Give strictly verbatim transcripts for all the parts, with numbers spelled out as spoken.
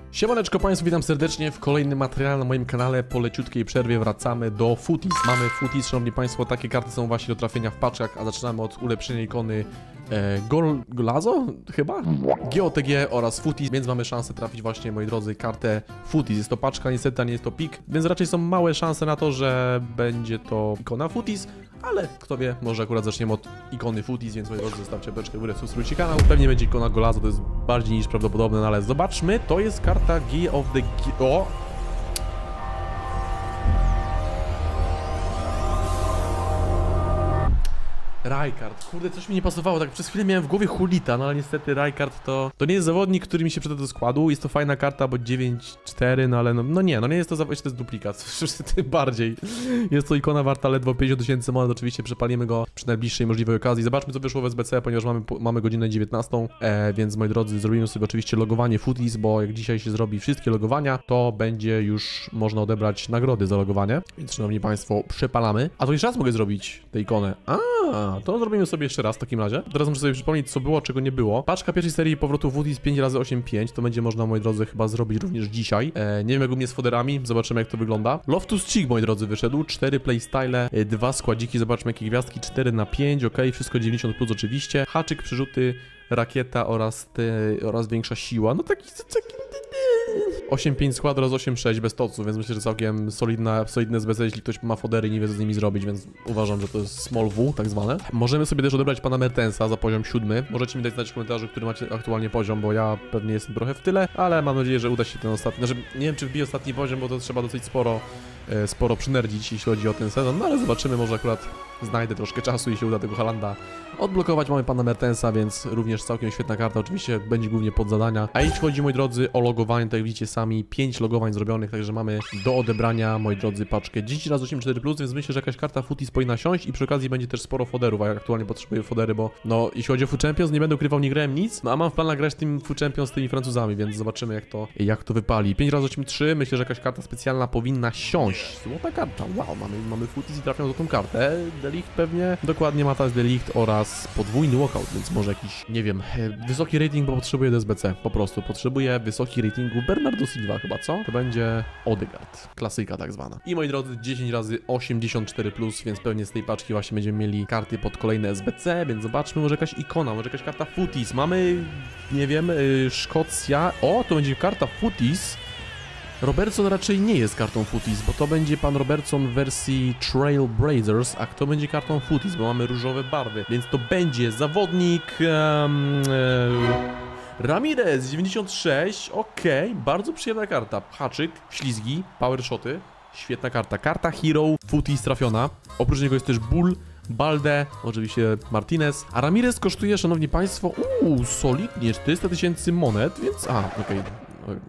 Siemaneczko Państwu, witam serdecznie w kolejnym materiale na moim kanale. Po leciutkiej przerwie wracamy do Footies. Mamy Footies, szanowni Państwo, takie karty są właśnie do trafienia w paczkach, a zaczynamy od ulepszenia ikony e, Gol... Golazo? Chyba? G O T G oraz Footies, więc mamy szansę trafić właśnie, moi drodzy, kartę Footies. Jest to paczka, niestety, a nie jest to pik, więc raczej są małe szanse na to, że będzie to ikona Footies, ale kto wie, może akurat zaczniemy od ikony Footies, więc moi drodzy, zostawcie beczkę w górę, subskrybujcie kanał. Pewnie będzie ikona Golazo, to jest bardziej niż prawdopodobne, no ale zobaczmy, to jest karta G of the... G... O! Rijkaard, kurde, coś mi nie pasowało, tak przez chwilę miałem w głowie Hulita, no ale niestety Rijkaard to, to nie jest zawodnik, który mi się przyda do składu, jest to fajna karta, bo dziewięć cztery, no ale no, no nie, no nie jest to zawodnik, to jest duplikat, tym bardziej. Jest to ikona warta ledwo pięćdziesiąt tysięcy monet, oczywiście przepalimy go przy najbliższej możliwej okazji. Zobaczmy, co wyszło w S B C, ponieważ mamy, mamy godzinę dziewiętnastą, e, więc moi drodzy, zrobimy sobie oczywiście logowanie Footies, bo jak dzisiaj się zrobi wszystkie logowania, to będzie już można odebrać nagrody za logowanie, więc szanowni Państwo, przepalamy. A to jeszcze raz mogę zrobić tę ikonę. A, to zrobimy sobie jeszcze raz w takim razie. Teraz muszę sobie przypomnieć, co było, czego nie było. Paczka pierwszej serii powrotu Footies pięć razy osiem pięć, to będzie można, moi drodzy, chyba zrobić również dzisiaj. E, nie wiem, jak u mnie z foderami, zobaczymy, jak to wygląda. Loftus Cheek, moi drodzy, wyszedł. cztery playstyle, dwa składziki, zobaczmy, jakie gwiazdki. cztery na pięć, ok, wszystko dziewięćdziesiąt plus oczywiście. Haczyk, przerzuty, rakieta oraz, te, oraz większa siła. No taki... taki... osiem pięć skład oraz osiem sześć bez toców, więc myślę, że całkiem solidna, solidne Z B C, jeśli ktoś ma fodery i nie wie, co z nimi zrobić, więc uważam, że to jest small W, tak zwane. Możemy sobie też odebrać pana Mertensa za poziom siódmy. Możecie mi dać znać w komentarzu, który macie aktualnie poziom, bo ja pewnie jestem trochę w tyle, ale mam nadzieję, że uda się ten ostatni, znaczy nie wiem, czy wbije ostatni poziom, bo to trzeba dosyć sporo, e, sporo przynerdzić, jeśli chodzi o ten sezon, no ale zobaczymy, może akurat znajdę troszkę czasu i się uda tego Halanda odblokować. Mamy pana Mertensa, więc również całkiem świetna karta, oczywiście będzie głównie pod zadania. A jeśli chodzi, moi drodzy, o logowanie, to jak widzicie sami, pięć logowań zrobionych, także mamy do odebrania, moi drodzy, paczkę dziesięć razy osiem cztery plus, więc myślę, że jakaś karta Footies powinna siąść i przy okazji będzie też sporo foderów, a ja aktualnie potrzebuję fodery, bo no, jeśli chodzi o Food Champions, nie będę ukrywał, nie grałem nic, no a mam w planach grać tym Food Champions z tymi Francuzami, więc zobaczymy, jak to, jak to wypali. pięć razy osiem trzy, myślę, że jakaś karta specjalna powinna siąść. Złota karta, wow, mamy, mamy Footies i trafią do tą kartę. Delicht pewnie, dokładnie Matthijs de Ligt oraz podwójny walkout, więc może jakiś, nie wiem, wysoki rating, bo potrzebuję do S B C, po prostu potrzebuję wysoki ratingu Bernardo Silva chyba, co? To będzie Odegaard, klasyka tak zwana. I moi drodzy, dziesięć razy osiemdziesiąt cztery plus, więc pewnie z tej paczki właśnie będziemy mieli karty pod kolejne S B C, więc zobaczmy, może jakaś ikona, może jakaś karta Footies. Mamy, nie wiem, yy, Szkocja, o, to będzie karta Footies. Robertson raczej nie jest kartą Footies, bo to będzie pan Robertson w wersji Trailblazers, a kto będzie kartą Footies, bo mamy różowe barwy, więc to będzie zawodnik... Um, e, Ramirez dziewięćdziesiąt sześć, okej, okay, bardzo przyjemna karta. Haczyk, ślizgi, power shoty, świetna karta. Karta Hero, Footies trafiona. Oprócz niego jest też Bull, Balde, oczywiście Martinez. A Ramirez kosztuje, szanowni państwo, uuu, solidnie czterysta tysięcy monet, więc... A, okej. Okay.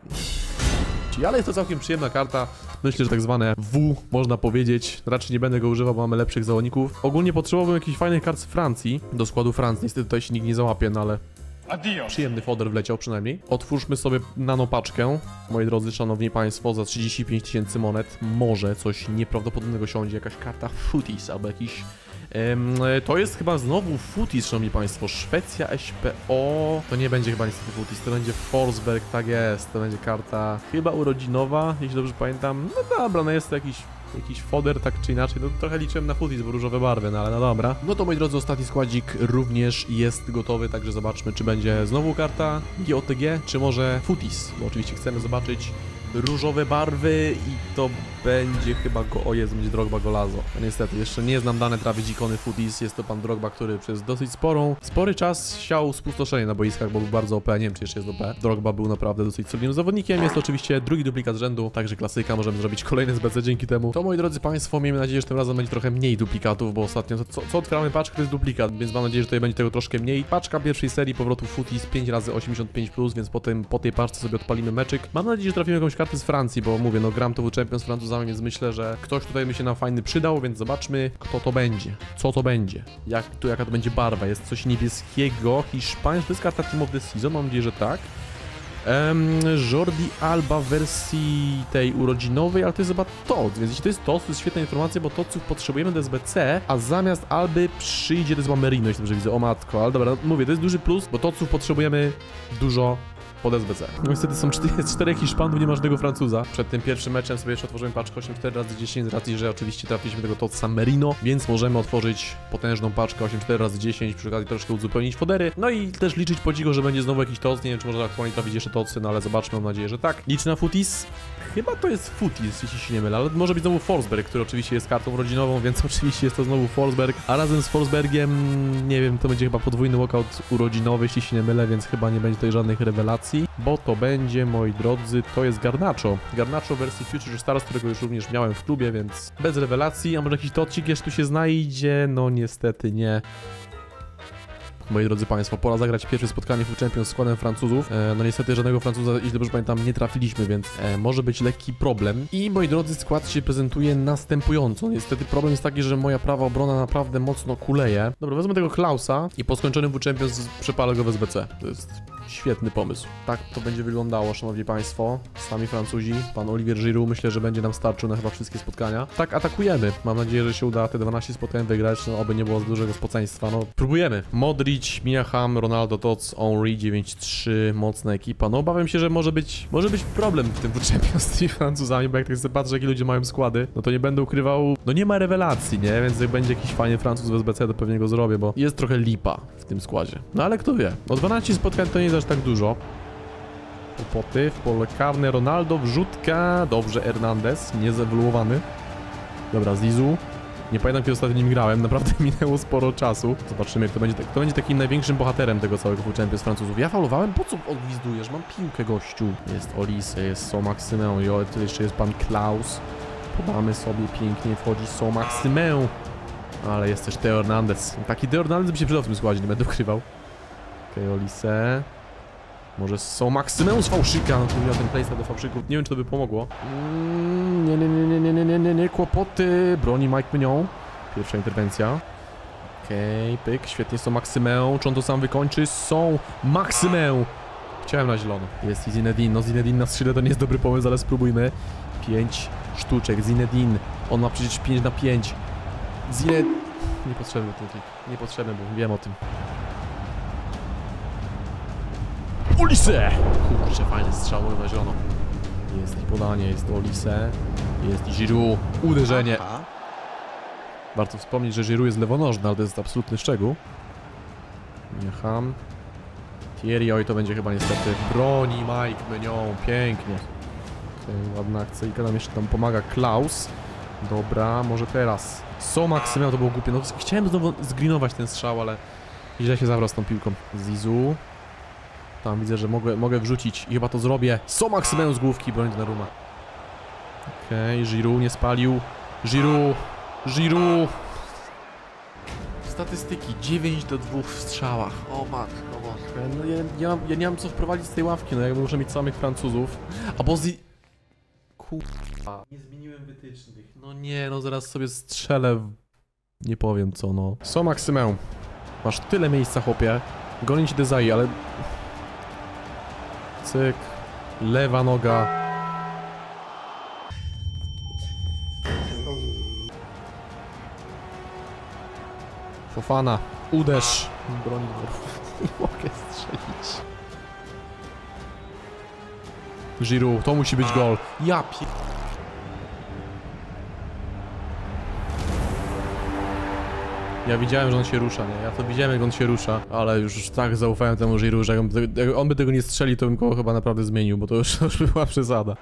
Ale jest to całkiem przyjemna karta. Myślę, że tak zwane W, można powiedzieć. Raczej nie będę go używał, bo mamy lepszych zawodników. Ogólnie potrzebowałbym jakichś fajnych kart z Francji, do składu Francji. Niestety tutaj się nikt nie załapie, no ale... Adios. Przyjemny foder wleciał przynajmniej. Otwórzmy sobie nanopaczkę, moi drodzy, szanowni państwo, za trzydzieści pięć tysięcy monet. Może coś nieprawdopodobnego siądzie, jakaś karta Footies albo jakiś... Um, to jest chyba znowu Footies, szanowni państwo. Szwecja, S P O. To nie będzie chyba niestety Footies, to będzie Forsberg, tak jest. To będzie karta chyba urodzinowa, jeśli dobrze pamiętam. No dobra, no jest to jakiś... Jakiś foder, tak czy inaczej, no trochę liczyłem na Footies, bo różowe barwy, no ale no dobra. No to moi drodzy, ostatni składzik również jest gotowy, także zobaczmy, czy będzie znowu karta G O T G, czy może Footies, bo oczywiście chcemy zobaczyć różowe barwy i to będzie chyba go... O jest, będzie Drogba Golazo. No niestety, jeszcze nie znam dane trafić ikony Footies, jest to pan Drogba, który przez dosyć sporą, spory czas siał spustoszenie na boiskach, bo był bardzo O P, nie wiem, czy jeszcze jest O P. Drogba był naprawdę dosyć solidnym zawodnikiem, jest to oczywiście drugi duplikat z rzędu, także klasyka, możemy zrobić kolejne Z B C dzięki temu. To moi drodzy państwo, miejmy nadzieję, że tym razem będzie trochę mniej duplikatów, bo ostatnio co, co otwieramy paczkę, to jest duplikat, więc mam nadzieję, że tutaj będzie tego troszkę mniej. Paczka pierwszej serii powrotu Footies pięć razy osiemdziesiąt pięć plus, więc potem po tej paczce sobie odpalimy meczyk. Mam nadzieję, że trafimy jakąś kartę z Francji, bo mówię, no gram to w Champions z Francuzami, więc myślę, że ktoś tutaj mi się nam fajny przydał, więc zobaczmy, kto to będzie, co to będzie, jak to, jaka to będzie barwa. Jest coś niebieskiego, hiszpański, to jest karta Team of the Season, mam nadzieję, że tak. Um, Jordi Alba w wersji tej urodzinowej, ale to jest chyba Toc, więc jeśli to jest Toc, to jest świetna informacja, bo Toców potrzebujemy do S B C, a zamiast Alby przyjdzie, to jest chyba Merino, jeśli dobrze widzę, o matko, ale dobra, mówię, to jest duży plus, bo Toców potrzebujemy dużo pod S B C. No niestety są cztery, czterech Hiszpanów, nie ma żadnego Francuza. Przed tym pierwszym meczem sobie jeszcze otworzyłem paczkę osiem cztery razy dziesięć z racji, że oczywiście trafiliśmy tego Todd San Marino, więc możemy otworzyć potężną paczkę osiem cztery razy dziesięć, przy okazji troszkę uzupełnić fodery. No i też liczyć po cichu, że będzie znowu jakiś Todd. Nie wiem, czy może aktualnie trafić jeszcze Todsy, no ale zobaczmy, mam nadzieję, że tak. Liczę na Footies. Chyba to jest Footies, jeśli się nie mylę, ale może być znowu Forsberg, który oczywiście jest kartą rodzinową, więc oczywiście jest to znowu Forsberg, a razem z Forsbergiem, nie wiem, to będzie chyba podwójny walkout urodzinowy, jeśli się nie mylę, więc chyba nie będzie tutaj żadnych rewelacji, bo to będzie, moi drodzy, to jest Garnacho. Garnacho w wersji Future Stars, którego już również miałem w klubie, więc bez rewelacji, a może jakiś tocik jeszcze tu się znajdzie? No niestety nie. Moi drodzy Państwo, pora zagrać pierwsze spotkanie w Champions z składem Francuzów. E, no niestety żadnego Francuza, jeśli dobrze pamiętam, nie trafiliśmy, więc e, może być lekki problem. I moi drodzy, skład się prezentuje następująco. Niestety problem jest taki, że moja prawa obrona naprawdę mocno kuleje. Dobra, wezmę tego Klausa i po skończonym w Champions przepalę go w S B C. To jest świetny pomysł. Tak to będzie wyglądało, szanowni Państwo. Sami Francuzi, pan Olivier Giroud, myślę, że będzie nam starczył na chyba wszystkie spotkania. Tak, atakujemy. Mam nadzieję, że się uda te dwanaście spotkań wygrać, no oby nie było za dużego spoceństwa. No, próbujemy. Modric, Miacham, Ronaldo, Tots, Henry, dziewięć trzy, mocna ekipa. No obawiam się, że może być, może być problem w tym Champions z tymi Francuzami, bo jak tak sobie patrzę, jakie ludzie mają składy, no to nie będę ukrywał, no nie ma rewelacji, nie? Więc jak będzie jakiś fajny Francuz w S B C, to pewnie go zrobię, bo jest trochę lipa w tym składzie. No ale kto wie, o dwanaście spotkań to nie jest aż tak dużo. Kłopoty w pole karne, Ronaldo, wrzutka, dobrze, Hernandez, niezewoluowany. Dobra, Zizou. Nie pamiętam, kiedy ostatnio nim grałem, naprawdę minęło sporo czasu. Zobaczymy, kto będzie, kto będzie takim największym bohaterem tego całego Champions Francuzów. Ja faulowałem? Po co odgwizdujesz? Mam piłkę, gościu. Jest Olise, jest Saint-Maximin, jo, tu jeszcze jest pan Klaus. Podamy sobie pięknie, wchodzi Saint-Maximin. Ale jest też Theo Hernandez. Taki Theo Hernandez by się przydał w tym składzie, nie będę ukrywał. Okej, okay, Olise. Może Saint-Maximin z fałszyka, no to miał ten playstyle do fałszyków, nie wiem, czy to by pomogło. Mm, nie, nie, nie, nie, nie, nie, nie, nie, nie, kłopoty, broni Mike Mignon. Pierwsza interwencja. Okej, okay, pyk, świetnie Saint-Maximin, czy on to sam wykończy? Saint-Maximin! Chciałem na zielono. Jest i Zinedine, no Zinedine na skrzydle to nie jest dobry pomysł, ale spróbujmy. Pięć sztuczek, Zinedine, on ma przecież pięć na pięć. Zinedine... Niepotrzebny ten trik, niepotrzebny był, wiem o tym. Olise! Kurczę, fajny strzał na zielono. Jest i podanie, jest Olise. Jest i Giroud. Uderzenie. Aha. Warto wspomnieć, że Giroud jest lewonożny, ale to jest absolutny szczegół. Miacham. Thierry, oj, to będzie chyba niestety broni Mike Mignon. Pięknie. Okay, ładna akcyjka, nam jeszcze tam pomaga Klaus. Dobra, może teraz. Saint-Maximin, to było głupie. No, chciałem znowu zgreenować ten strzał, ale źle się zabrał z tą piłką. Zizou. Tam widzę, że mogę, mogę wrzucić i chyba to zrobię. Saint-Maximin z główki, broń Donnarumma. Okej, okay, Giroud nie spalił. Giroud, Giroud. Statystyki dziewięć do dwóch w strzałach. O matko, matko. No, ja, ja, ja nie mam co wprowadzić z tej ławki, no jak muszę mieć samych Francuzów. A bo z... Kurwa. Nie zmieniłem wytycznych. No nie, no zaraz sobie strzelę w... Nie powiem co, no. Saint-Maximin. Masz tyle miejsca, chłopie. Goni ci Desai, ale... Cyk. Lewa noga. Fofana. Uderz. Broń. Nie mogę strzelić. Giroud. To musi być gol. Ja pi... Ja widziałem, że on się rusza, nie? Ja to widziałem, jak on się rusza, ale już tak zaufałem temu Giroud, że jak on, jak on by tego nie strzelił, to bym go chyba naprawdę zmienił, bo to już, to już była przesada.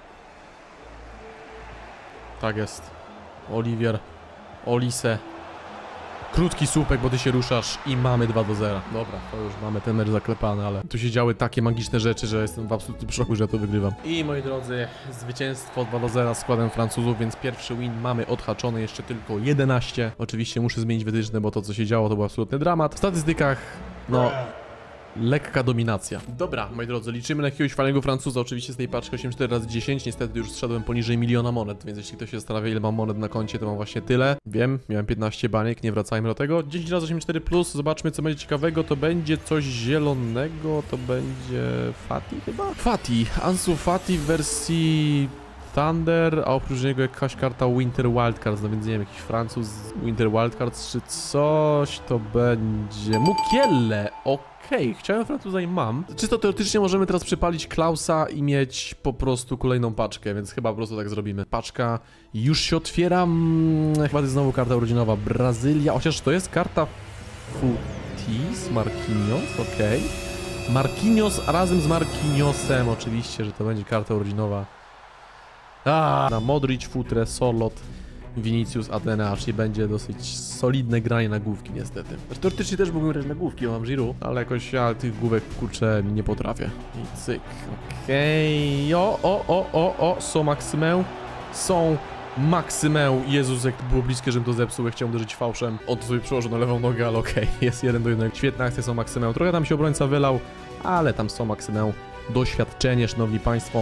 Tak jest. Olivier. Olise. Krótki słupek, bo ty się ruszasz i mamy dwa do zera. Dobra, to już mamy ten mecz zaklepany, ale tu się działy takie magiczne rzeczy, że jestem w absolutnym szoku, że ja to wygrywam. I moi drodzy, zwycięstwo dwa do zera składem Francuzów, więc pierwszy win mamy odhaczony, jeszcze tylko jedenaście. Oczywiście muszę zmienić wytyczne, bo to co się działo to był absolutny dramat. W statystykach, no... lekka dominacja. Dobra, moi drodzy, liczymy na jakiegoś fajnego Francuza, oczywiście z tej paczki osiem cztery razy dziesięć, niestety już zszedłem poniżej miliona monet, więc jeśli ktoś się zastanawia, ile mam monet na koncie, to mam właśnie tyle. Wiem, miałem piętnaście baniek, nie wracajmy do tego. dziesięć razy osiem cztery plus, zobaczmy co będzie ciekawego, to będzie coś zielonego, to będzie Fati chyba? Fati, Ansu Fati w wersji... Thunder, a oprócz niego jakaś karta Winter Wildcards, no więc nie wiem, jakiś Francuz Winter Wildcards czy coś to będzie. Mukiele, ok. Okej, okay, chciałem Francuza i mam. Czysto teoretycznie możemy teraz przypalić Klausa i mieć po prostu kolejną paczkę, więc chyba po prostu tak zrobimy. Paczka już się otwiera. Mm, chyba to jest znowu karta urodzinowa. Brazylia, chociaż to jest karta Futis, Marquinhos, okej. Okay. Marquinhos razem z Marquinhosem, oczywiście, że to będzie karta urodzinowa. A, na Modric, Futre, Solot, Vinicius, Athena, czyli będzie dosyć solidne granie na główki niestety. Znaczy, teoretycznie też mógłbym grać na główki, bo mam Giroud, ale jakoś ja tych główek, kurczę, nie potrafię. I cyk, okej, okay. o, o, o, o, o, są Maksymę, są Maksymę, Jezus, jak to było bliskie, żebym to zepsuł, ja chciałem uderzyć fałszem. On to sobie przyłożył na lewą nogę, ale okej, okay. Jest jeden do jednego. Świetna akcja, są Maksymę, trochę tam się obrońca wylał, ale tam są Maksymę. Doświadczenie, szanowni państwo.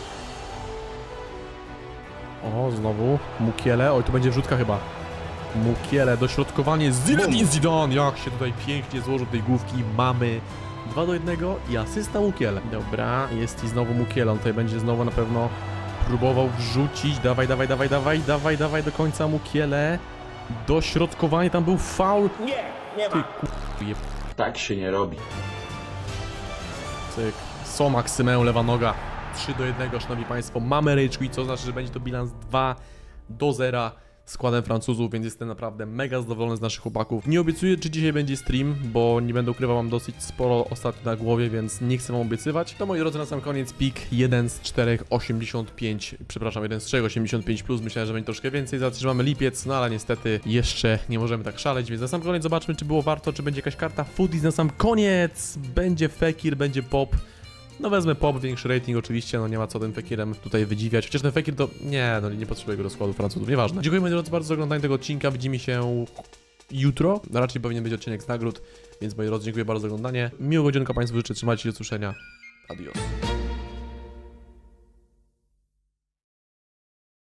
O, znowu Mukiele. Oj, to będzie wrzutka chyba. Mukiele, dośrodkowanie. Zinedine Zidane. Jak się tutaj pięknie złożył tej główki. Mamy dwa do jednego i asysta Mukiele. Dobra, jest i znowu Mukiele. On tutaj będzie znowu na pewno próbował wrzucić. Dawaj, dawaj, dawaj, dawaj, dawaj, dawaj do końca Mukiele. Dośrodkowanie, tam był faul. Nie, nie ma. Ty, tak się nie robi. Cyk. So Maksymę, lewa noga. trzy do jednego, szanowni państwo, mamy rage quit, co znaczy, że będzie to bilans dwa do zera składem Francuzów, więc jestem naprawdę mega zadowolony z naszych chłopaków. Nie obiecuję, czy dzisiaj będzie stream, bo nie będę ukrywał, mam dosyć sporo ostatnio na głowie, więc nie chcę wam obiecywać. To, moi drodzy, na sam koniec pik jeden z czterech osiemdziesiąt pięć, przepraszam, jeden z trzech osiemdziesiąt pięć plus, myślałem, że będzie troszkę więcej, za to, że mamy lipiec, no ale niestety jeszcze nie możemy tak szaleć, więc na sam koniec zobaczmy, czy było warto, czy będzie jakaś karta Foodies na sam koniec, będzie Fekir, będzie Pop. No wezmę Pop, większy rating oczywiście, no nie ma co tym Fekirem tutaj wydziwiać, chociaż ten Fekir to, nie, no nie potrzebuję go do składu Francuzów, nieważne. Dziękuję, moi drodzy, bardzo za oglądanie tego odcinka, widzimy się jutro, raczej powinien być odcinek z nagród, więc moi drodzy, dziękuję bardzo za oglądanie, miłego dzionka państwu życzę, trzymajcie się, do usłyszenia, adios.